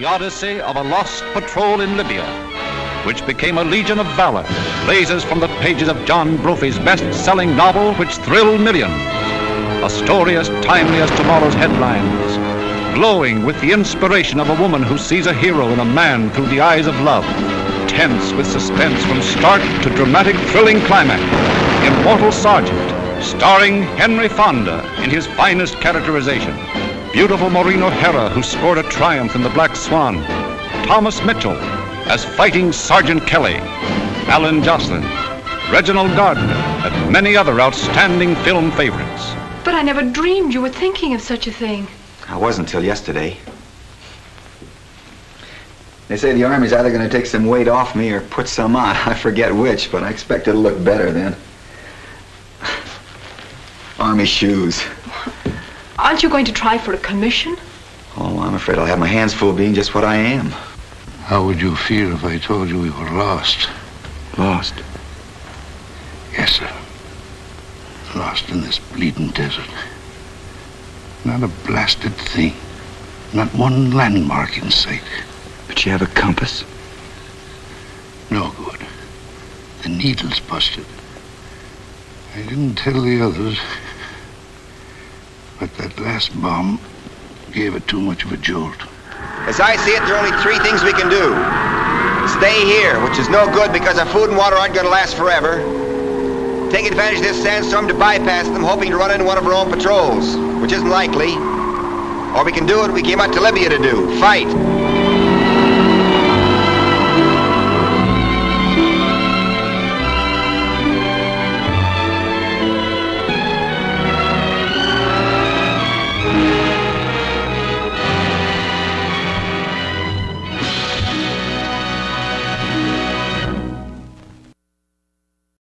The Odyssey of a Lost Patrol in Libya, which became a legion of valor, blazes from the pages of John Brophy's best-selling novel, which thrilled millions. A story as timely as tomorrow's headlines, glowing with the inspiration of a woman who sees a hero in a man through the eyes of love, tense with suspense from start to dramatic, thrilling climax. Immortal Sergeant, starring Henry Fonda in his finest characterization. Beautiful Maureen O'Hara, who scored a triumph in The Black Swan. Thomas Mitchell as Fighting Sergeant Kelly. Alan Jocelyn, Reginald Gardner, and many other outstanding film favorites. But I never dreamed you were thinking of such a thing. I wasn't till yesterday. They say the Army's either going to take some weight off me or put some on. I forget which, but I expect it'll look better then. Army shoes. Aren't you going to try for a commission? Oh, I'm afraid I'll have my hands full being just what I am. How would you feel if I told you we were lost? Lost? Yes, sir. Lost in this bleeding desert. Not a blasted thing. Not one landmark in sight. But you have a compass? No good. The needle's busted. I didn't tell the others, but that last bomb gave it too much of a jolt. As I see it, there are only three things we can do. Stay here, which is no good because our food and water aren't going to last forever. Take advantage of this sandstorm to bypass them, hoping to run into one of our own patrols, which isn't likely. Or we can do what we came out to Libya to do, fight.